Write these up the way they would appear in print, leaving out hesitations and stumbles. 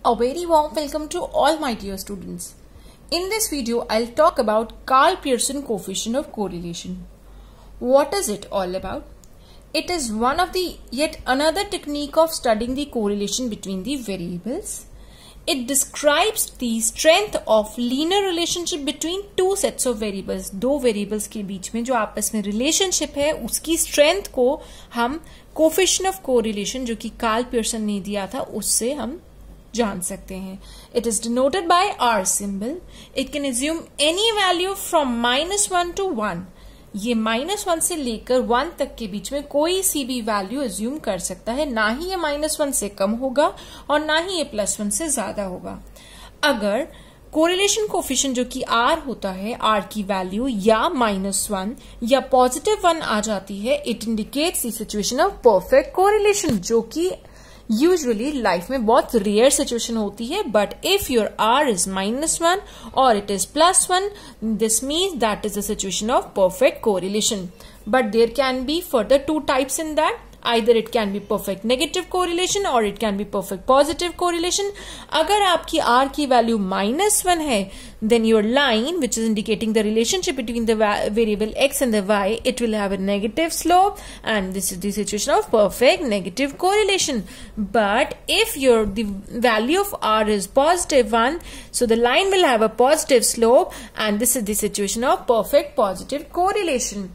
A very warm welcome to all my dear students. In this video, I'll talk about Karl Pearson coefficient of correlation. What is it all about? It is one of the yet another technique of studying the correlation between the variables. It describes the strength of linear relationship between two sets of variables. दो variables के बीच में जो आपस में relationship है उसकी strength को हम coefficient of correlation जो कि कार्ल पियर्सन ने दिया था उससे हम जान सकते हैं. It is denoted by R symbol. It can assume any value from -1 to 1. ये -1 से लेकर 1 तक के बीच में कोई सी भी वैल्यू एज्यूम कर सकता है. ना ही ये -1 से कम होगा और ना ही ये +1 से ज्यादा होगा. अगर कोरिलेशन कोफिशिएंट जो कि R होता है, R की वैल्यू या -1 या +1 आ जाती है, it indicates the situation of perfect correlation, जो कि यूजुअली लाइफ में बहुत रेयर सिचुएशन होती है. But if your R is -1 और it is +1, this means that is the situation of perfect correlation. But there can be further two types in that. Either it can be perfect negative correlation or it can be perfect positive correlation. अगर आपकी R की value -1 है, then your line which is indicating the relationship between the variable x and the y, it will have a negative slope, and this is the situation of perfect negative correlation. But if the value of R is +1, so the line will have a positive slope, and this is the situation of perfect positive correlation.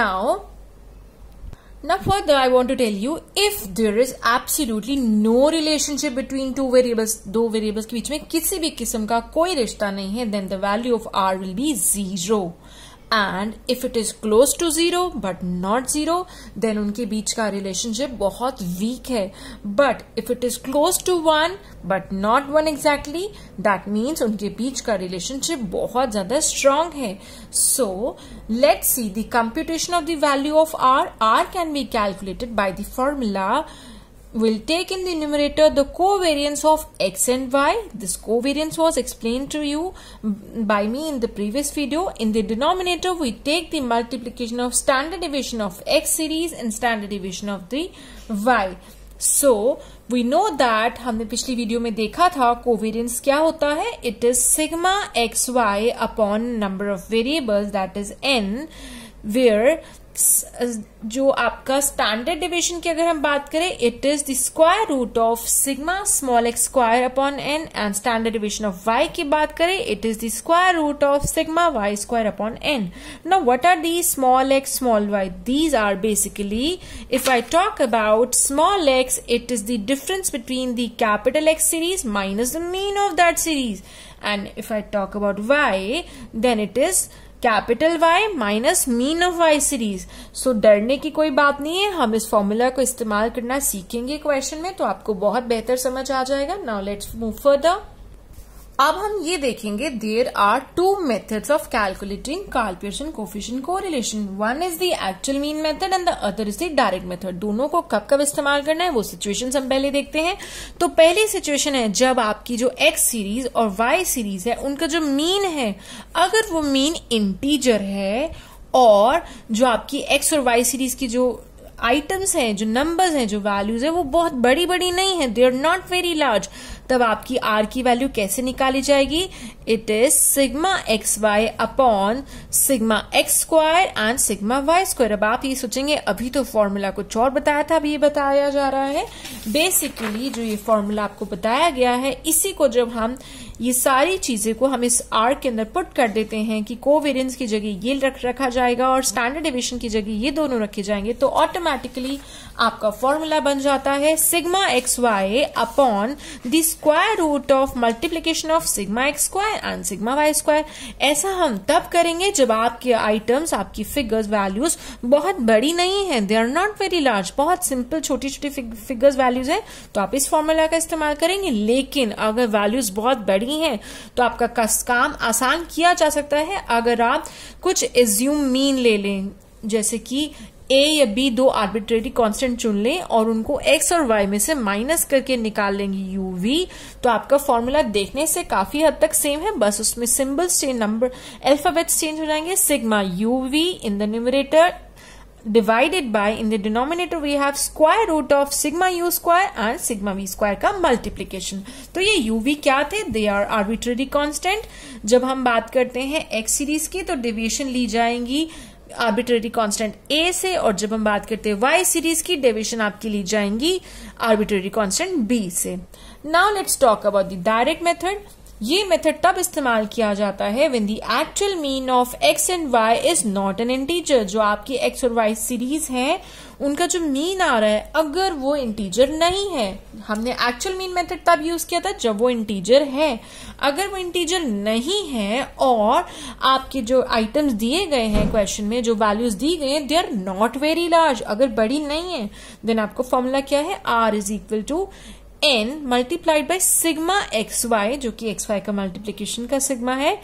Now further I want to tell you, if there is absolutely no relationship between two variables, दो variables के बीच में किसी भी किस्म का कोई रिश्ता नहीं है, then the value of R will be 0. And if it is close to 0 but not 0, then उनके बीच का relationship बहुत weak है. But if it is close to 1 but not 1 exactly, that means उनके बीच का relationship बहुत ज़्यादा strong है. So let's see the computation of the value of R. R can be calculated by the formula. We'll take in the numerator the covariance of x and y. This covariance was explained to you by me in the previous video. In the denominator, we take the multiplication of standard deviation of x series and standard deviation of the y. So we know that हमने पिछली video में देखा था covariance क्या होता है. It is sigma xy upon number of variables, that is n, where जो आपका स्टैंडर्ड डिविजन की अगर हम बात करें, it is the square root of sigma small X square upon N, and standard division of Y की बात करें, it is the square root of sigma Y square upon N. Now what are the small X small Y? These are basically, if I talk about small X, it is the difference between the capital X series minus the mean of that series, and if I talk about Y, then it is capital Y minus mean of Y series. So डरने की कोई बात नहीं है, हम इस formula को इस्तेमाल करना सीखेंगे क्वेश्चन में, तो आपको बहुत बेहतर समझ आ जाएगा. Now let's move further. अब हम ये देखेंगे, there are two methods of calculating Karl Pearson coefficient correlation. One is the actual mean method and the other is the direct method. दोनों को कब कब इस्तेमाल करना है वो सिचुएशंस हम पहले देखते हैं. तो पहली सिचुएशन है जब आपकी जो एक्स सीरीज और वाई सीरीज है उनका जो मीन है, अगर वो मीन इंटीजर है और जो आपकी एक्स और वाई सीरीज की जो आइटम्स हैं, जो नंबर्स हैं, जो वैल्यूज है, वो बहुत बड़ी बड़ी नहीं है, they are not very large, तब आपकी R की वैल्यू कैसे निकाली जाएगी? It is sigma X Y upon sigma X square and sigma Y square. अब आप ये सोचेंगे अभी तो फॉर्मूला कुछ और बताया था, अभी ये बताया जा रहा है. बेसिकली जो ये फॉर्मूला आपको बताया गया है, इसी को जब हम ये सारी चीजें को हम इस R के अंदर पुट कर देते हैं कि कोवेरियंस की जगह ये रखा जाएगा और स्टैंडर्ड डिविजन की जगह ये दोनों रखे जाएंगे, तो ऑटोमेटिकली आपका फॉर्मूला बन जाता है sigma X Y upon the square root of multiplication of sigma X square and sigma Y square. ऐसा हम तब करेंगे जब आपके आइटम्स, आपकी फिगर्स, वैल्यूज बहुत बड़ी नहीं है, they are not very large, बहुत सिंपल छोटी छोटी फिगर्स वैल्यूज है, तो आप इस फॉर्मूला का इस्तेमाल करेंगे. लेकिन अगर वैल्यूज बहुत बड़ी हैं तो आपका काम आसान किया जा सकता है अगर आप कुछ एज्यूम मीन ले लें, जैसे कि A या B दो आर्बिट्रेरी कांस्टेंट चुन लें और उनको x और y में से माइनस करके निकाल लेंगे uv, तो आपका फॉर्मूला देखने से काफी हद तक सेम है, बस उसमें symbols change, number, alphabets change हो जाएंगे. Sigma uv in the numerator divided by, in the denominator we have square root of sigma u square and sigma v square का multiplication. तो ये uv क्या थे? They are arbitrary constant. जब हम बात करते हैं x सीरीज की तो डेविएशन ली जाएंगी आर्बिट्रेरी कांस्टेंट a से, और जब हम बात करते हैं y सीरीज की डेविएशन आपकी ली जाएंगी आर्बिट्रेरी कांस्टेंट b से. Now let's talk about the direct method. ये मेथड तब इस्तेमाल किया जाता है when the actual mean of x and y is not an integer. जो आपकी x और y सीरीज है उनका जो मीन आ रहा है अगर वो इंटीजर नहीं है. हमने एक्चुअल मीन मेथड तब यूज किया था जब वो इंटीजर है. अगर वो इंटीजर नहीं है और आपके जो आइटम्स दिए गए हैं क्वेश्चन में, जो वैल्यूज दी गई हैं, they are not very large, अगर बड़ी नहीं है, देन आपको फॉर्मूला क्या है? r is equal to n multiplied by sigma X Y, जो कि एक्स वाई का मल्टीप्लीकेशन का सिग्मा है,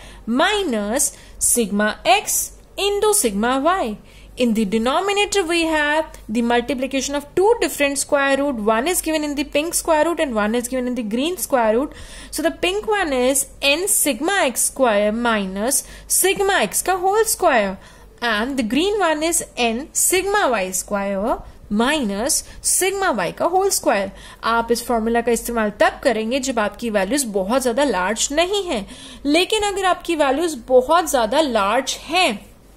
minus sigma X into sigma Y. In the denominator we have the multiplication of two different square root. One is given in the pink square root and one is given in the green square root. So the pink one is n sigma x square minus sigma x का whole square, and the green one is n sigma y square minus sigma Y का whole square. आप इस formula का इस्तेमाल तब करेंगे जब आपकी वैल्यूज बहुत ज्यादा लार्ज नहीं है. लेकिन अगर आपकी वैल्यूज बहुत ज्यादा लार्ज हैं,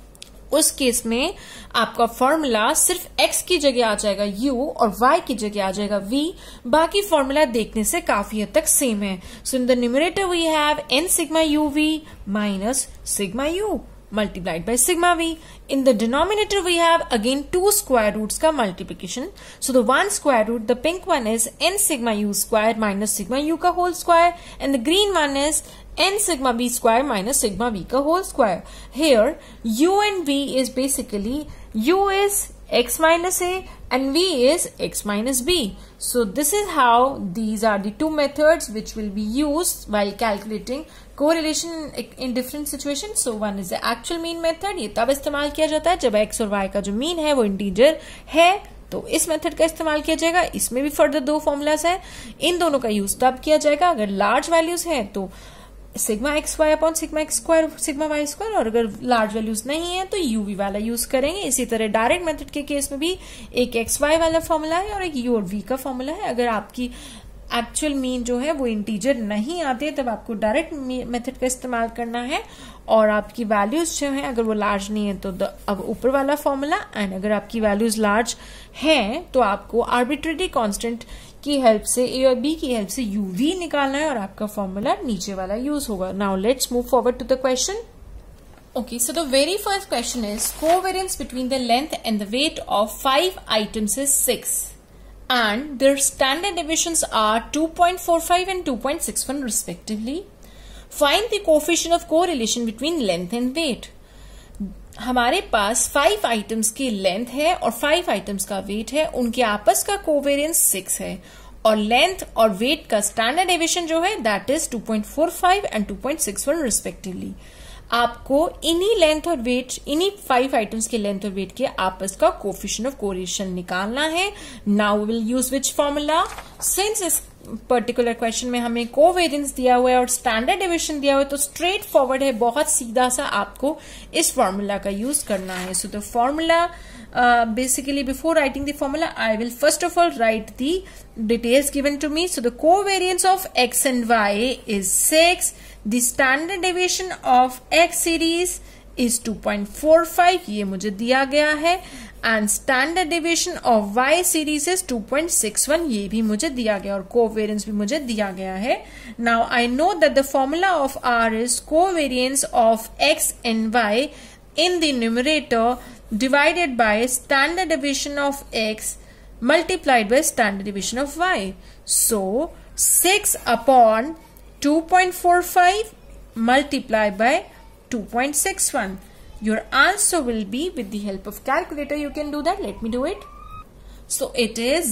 उस केस में आपका फॉर्मूला सिर्फ x की जगह आ जाएगा u और y की जगह आ जाएगा v. बाकी फॉर्मूला देखने से काफी हद तक सेम है. So in the numerator we have n sigma uv minus sigma u multiplied by sigma v. In the denominator we have again two square roots का multiplication. So the one square root, the pink one is n sigma u square minus sigma u का whole square, and the green one is n sigma b square minus sigma v का whole square. Here u and v is basically u is x minus a and v is x minus b. So this is how these are the two methods which will be used while calculating correlation in different situations. So one is the actual mean method. ये तब इस्तेमाल किया जाता है जब x और y का जो मीन है वो इंटीजर है, तो इस मेथड का इस्तेमाल किया जाएगा. इसमें भी फर्दर दो फॉर्मूलाज है, इन दोनों का यूज तब किया जाएगा अगर लार्ज वैल्यूज है तो sigma X Y upon sigma X square sigma Y square, और अगर लार्ज वैल्यूज नहीं है तो यूवी वाला यूज करेंगे. इसी तरह डायरेक्ट मेथड के केस में भी एक एक्स वाई वाला फॉर्मूला है और एक यू और वी का फॉर्मूला है. अगर आपकी एक्चुअल मीन जो है वो इंटीजर नहीं आते तब आपको डायरेक्ट मेथड का इस्तेमाल करना है, और आपकी वैल्यूज जो है अगर वो लार्ज नहीं है तो अब ऊपर वाला फॉर्मूला, एंड अगर आपकी वैल्यूज लार्ज हैं तो आपको आर्बिट्रेरी कांस्टेंट की हेल्प से, ए और बी की हेल्प से यूवी निकालना है और आपका फॉर्मूला नीचे वाला यूज होगा. Now let's move forward to the question. Okay, so the very first question is covariance between the length and the weight of 5 items is 6 and their standard deviations are 2.45 and 2.61 respectively. Find the coefficient of correlation between length and weight. हमारे पास 5 items की length है और 5 items का wait है, उनके आपस का covariance 6 है और लेंथ और वेट का स्टैंडर्ड डेविएशन जो है दैट इज 2.45 एंड 2.61 रिस्पेक्टिवली. आपको इन्हीं लेंथ और वेट, इन्हीं 5 आइटम्स के लेंथ और वेट के आपस का कोफिशिएंट ऑफ कोरिलेशन निकालना है. Now we will use which formula. Since इस पर्टिकुलर क्वेश्चन में हमें कोवेरियंस दिया हुआ है और स्टैंडर्ड डेविएशन दिया हुआ है तो स्ट्रेट फॉरवर्ड है, बहुत सीधा सा आपको इस फॉर्मूला का यूज करना है. So the formula basically before writing the formula I will first of all write the details given to me. So the covariance of x and y is 6. The standard deviation of x series is 2.45, ये मुझे दिया गया है, and standard deviation of y series is 2.61, ये भी मुझे दिया गया और covariance भी मुझे दिया गया है. Now I know that the formula of r is covariance of x and y in the numerator divided by standard deviation of x multiplied by standard deviation of y. So 6 upon 2.45 multiplied by 2.61. Your answer will be, with the help of calculator you can do that. Let me do it. So it is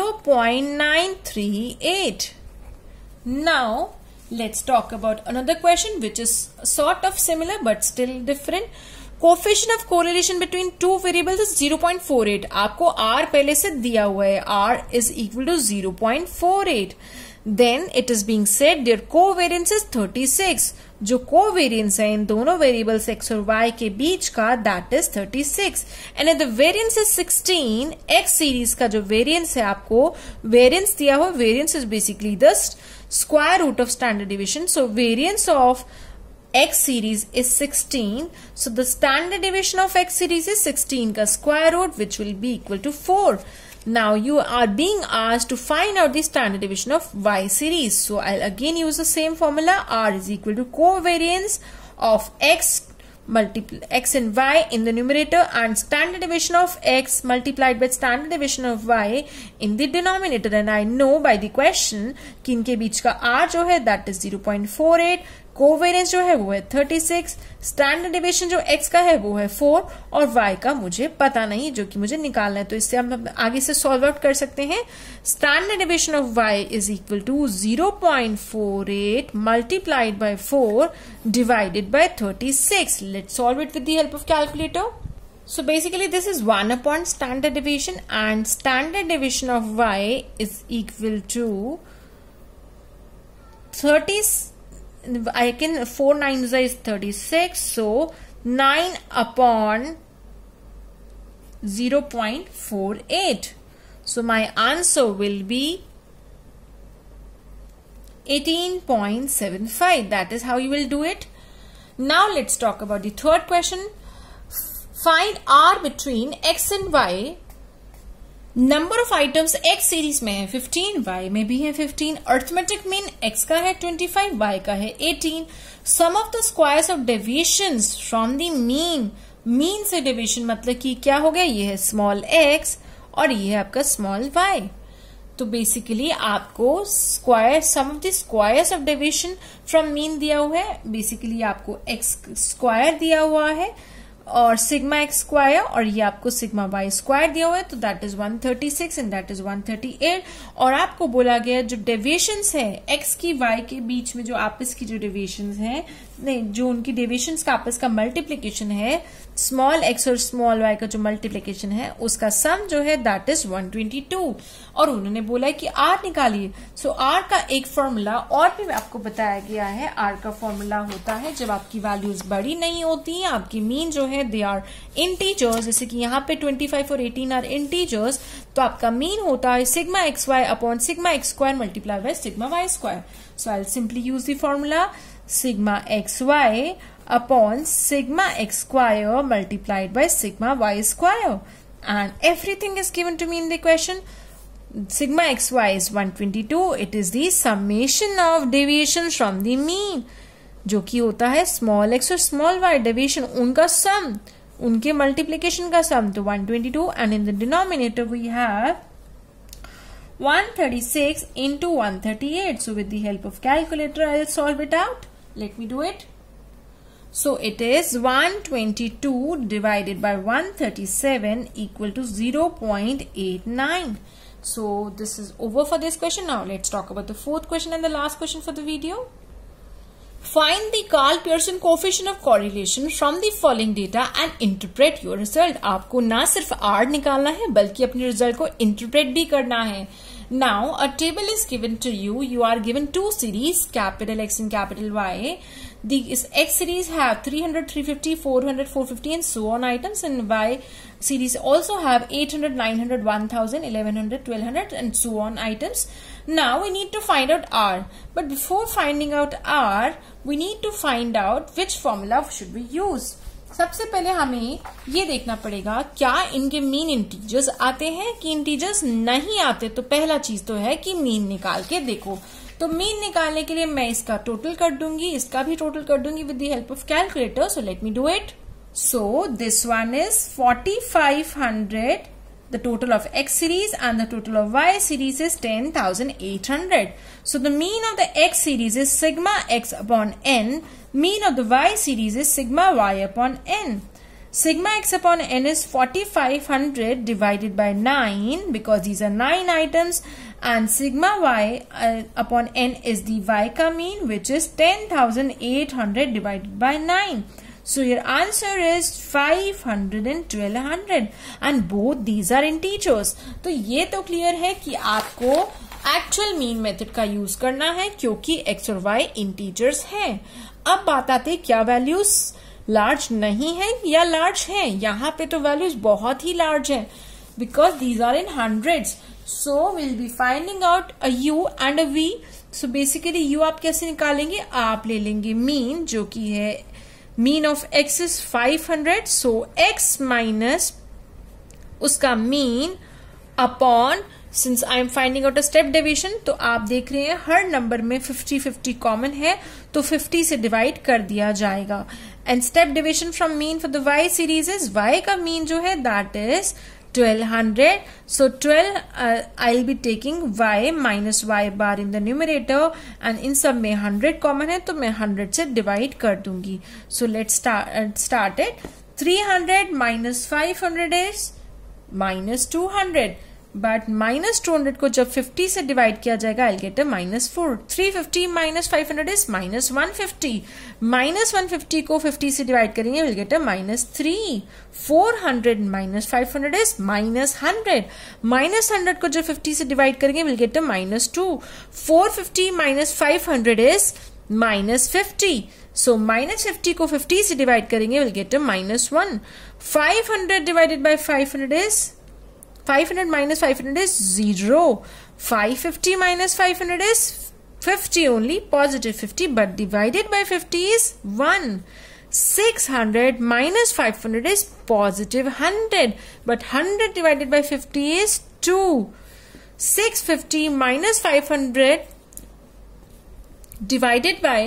0.938. Now let's talk about another question which is sort of similar but still different. Coefficient of correlation between two variables is 0.48. आपको r पहले से दिया हुआ है, r is equal to 0.48. then it is being said their covariance is 36. जो covariance है इन दोनों variables x और y के बीच का that is 36 and the variance is 16. x series का जो वेरियंस है आपको वेरियंस दिया हुआ variance is basically the square root of standard division. So variance of x series is 16. So the standard deviation of x series is 16 का square root which will be equal to 4. Now you are being asked to find out the standard deviation of y series. So I'll again use the same formula. R is equal to covariance of x and y in the numerator and standard deviation of x multiplied by standard deviation of y in the denominator. And I know by the question कि इनके बीच का r जो है that is 0.48, covariance जो है वो है 36, standard deviation जो x का है वो है 4 और y का मुझे पता नहीं जो कि मुझे निकालना है. तो इससे हम आगे से सॉल्व आउट कर सकते हैं. Standard deviation of y is equal to 0.48 multiplied by 4 divided by 36. Let's solve it with the help of calculator. So basically this is 1 upon standard deviation and standard deviation of y is equal to 30. I can 4 9s is 36, so 9 upon 0.48. So my answer will be 18.75. That is how you will do it. Now let's talk about the third question. Find r between x and y. Number of items x series में है 15, y में भी है 15. Arithmetic mean x का है 25, y का है 18. Sum of the squares of deviations from the mean. Mean से डेविएशन मतलब कि क्या हो गया, ये है स्मॉल x और ये है आपका स्मॉल y. तो बेसिकली आपको square sum of the squares of deviation from mean दिया हुआ है. बेसिकली आपको x स्क्वायर दिया हुआ है और सिग्मा एक्स स्क्वायर और ये आपको सिग्मा वाई स्क्वायर दिया हुआ है. तो that is 136 and that is 138. और आपको बोला गया जो डेविएशंस है एक्स की वाई के बीच में जो आपस की जो डेविएशंस है नहीं जो उनकी डेविएशंस का आपस का मल्टीप्लीकेशन है स्मॉल एक्स और स्मॉल वाई का जो मल्टीप्लीकेशन है उसका सम जो है दैट इज 122. और उन्होंने बोला है कि आर निकालिए. सो आर का एक फॉर्मूला और भी आपको बताया गया है. आर का फॉर्मूला होता है जब आपकी वैल्यूज बड़ी नहीं होती है, आपकी मीन जो है दे आर इंटीजर्स. जैसे कि यहाँ पे 25 और 18 आर इंटीजर्स, तो आपका मीन होता है sigma X Y upon sigma X square multiply by sigma Y square. So I will simply use the formula sigma xy upon sigma x square multiplied by sigma y square, and everything is given to me in the question. Sigma xy is 122. It is the summation of deviations from the mean, जो कि होता है small x और small y deviation उनका sum, उनके multiplication का sum. तो 122 and in the denominator we have 136 into 138. So with the help of calculator I will solve it out. Let me do it. So it is 122 divided by 137 equal to 0.89. So this is over for this question. Now let's talk about the fourth question and the last question for the video. Find the Karl Pearson coefficient of correlation from the following data and interpret your result. आपको ना सिर्फ R निकालना है बल्कि अपने result को interpret भी करना है. Now a table is given to you. You are given two series, capital X and capital Y. The X series have 300, 350, 400, 450 and so on items, and Y series also have 800, 900, 1000, 1100, 1200 and so on items. Now we need to find out R. But before finding out R, we need to find out which formula should we use. सबसे पहले हमें ये देखना पड़ेगा क्या इनके mean integers आते हैं कि इंटीजर्स नहीं आते. तो पहला चीज तो है कि मीन निकाल के देखो. तो मीन निकालने के लिए मैं इसका टोटल कर दूंगी, इसका भी टोटल कर दूंगी with the help of calculator. So let me do it. So this one is 4500. The total of X series and the total of Y series is 10,800. So the mean of the X series is sigma X upon N. Mean of the Y series is sigma Y upon N. Sigma X upon N is 4500 divided by 9 because these are 9 items, and sigma Y upon N is the Y ka mean which is 10,800 divided by 9. So your answer is 500 and 1200 and both these are integers. तो ये तो clear है कि आपको actual mean method का use करना है क्योंकि x और y इंटीजर्स हैं। अब बात आती है क्या वैल्यूज लार्ज नहीं है या लार्ज है। यहाँ पे तो वैल्यूज बहुत ही लार्ज है because these are in hundreds. So will be finding out a u and a v। So basically u आप कैसे निकालेंगे, आप ले लेंगे मीन जो कि है mean of x is 500। So x minus उसका mean upon, since I am finding out a step deviation, तो आप देख रहे हैं हर नंबर में 50-50 कॉमन है तो 50 से डिवाइड कर दिया जाएगा। And step deviation from mean for the y series is, y का मीन जो है that is 1200. So 12 I'll be taking y minus y bar in the numerator and in सब में 100 कॉमन है तो मैं 100 से डिवाइड कर दूंगी. So let's start it. 300 minus 500 is minus 200. But minus 200 को जब 50 से डिवाइड किया जाएगा I get a -4. 350 minus 500 is minus 150. Minus 150 को 50 से डिवाइड करेंगे will get a -3. 400 minus 500 is -100. Minus 100 को जब 50 से डिवाइड करेंगे will get a -2. 450 minus 500 is -50. So -50 को 50 से डिवाइड करेंगे will get a -1. 500 divided by 500 is 500 minus 500 is 0. 550 minus 500 is 50 only, positive 50, but divided by 50 is 1. 600 minus 500 is positive 100, but 100 divided by 50 is 2. 650 minus 500 divided by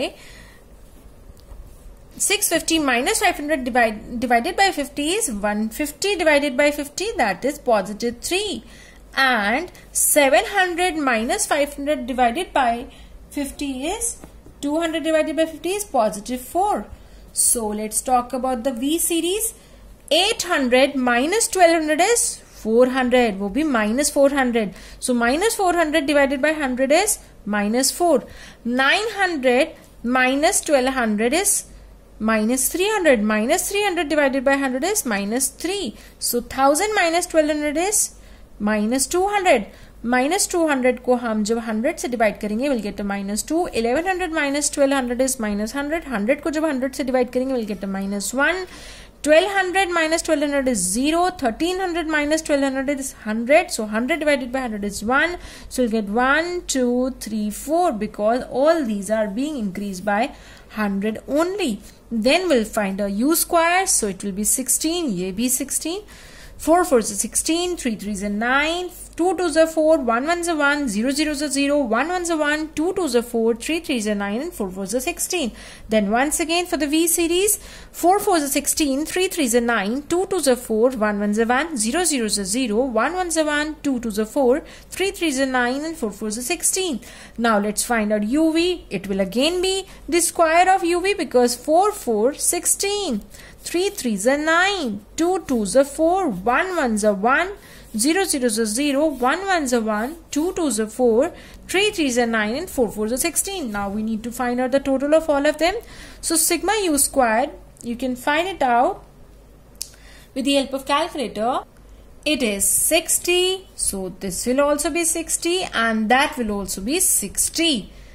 650 minus 500 divided by 50 is 150 divided by 50, that is positive 3. And 700 minus 500 divided by 50 is 200 divided by 50 is positive 4. So let's talk about the V series. 800 minus 1200 is 400, वो भी minus 400. So minus 400 divided by 100 is minus 4. 900 minus 1200 is minus 300. Minus 300 divided by 100 is minus 3. So 1000 minus 1200 is minus 200. Minus 200 को हम जब 100 से divide करेंगे will get a -2. 1100 minus 1200 is minus 100. 100 को जब 100 से डिवाइड करेंगे will get a -1. 1200 minus 1200 is 0. 1300 minus 1200 is 100. So 100 divided by 100 is 1. So we'll get 1, 2, 3, 4 because all these are being increased by 100 only. Then we'll find a u square. So it will be 16. ये भी 16. 4 4s are 16. 3 3s are 9. 2 2s are 4. 1 1s are 1. 0 0s are 0. 1 1s are 1. 2 2s are 4. 3 3s are 9. And 4 4s are 16. Then once again for the V series. 4 4s are 16. 3 3s are 9. 2 2s are 4. 1 1s are 1. 0 0s are 0. 1 1s are 1. 2 2s are 4. 3 3s are 9. And 4 4s are 16. Now let's find out UV. It will again be the square of UV because 4 4 16. 3 3s are 9. 2 2s are 4. 1 1s are 1. 0 0s are 0. 1 1s are 1. 2 2s are 4. 3 3s are 9 and 4 4s are 16. Now we need to find out the total of all of them. So sigma u squared, you can find it out with the help of calculator. It is 60. So this will also be 60 and that will also be 60.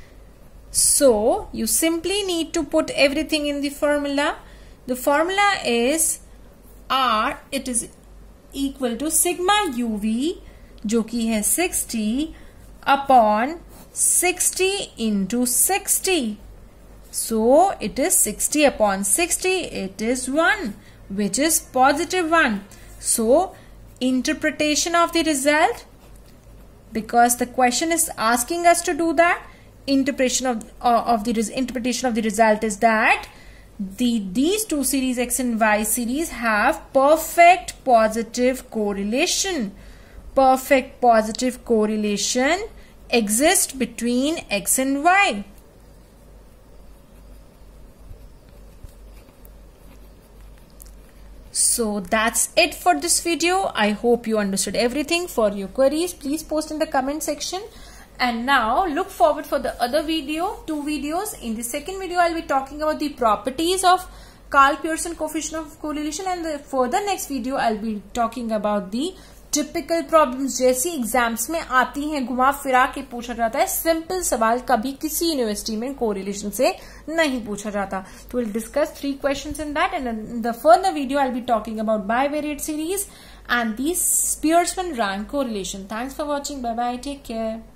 So you simply need to put everything in the formula. The formula is R, it is equal to sigma UV जो कि है 60 upon 60 into 60. So it is 60 upon 60. It is 1 which is positive 1. So interpretation of the result, because the question is asking us to do that, interpretation of the result is that these two series X and Y series have perfect positive correlation. Perfect positive correlation exists between X and Y. So that's it for this video. I hope you understood everything. For your queries, please post in the comment section. And now look forward for the other video, 2 videos. In the second video, I'll be talking about the properties of Karl Pearson coefficient of correlation, and for the next video, I'll be talking about the typical problems जैसी exams में आती हैं, घुमा फिरा के पूछा जाता है, सिंपल सवाल कभी किसी यूनिवर्सिटी में कोरिलेशन से नहीं पूछा जाता. तो will discuss 3 questions in that, and in the further video I will be talking about bivariate series and the Spearsman rank correlation. Thanks for watching. Bye bye. Take care.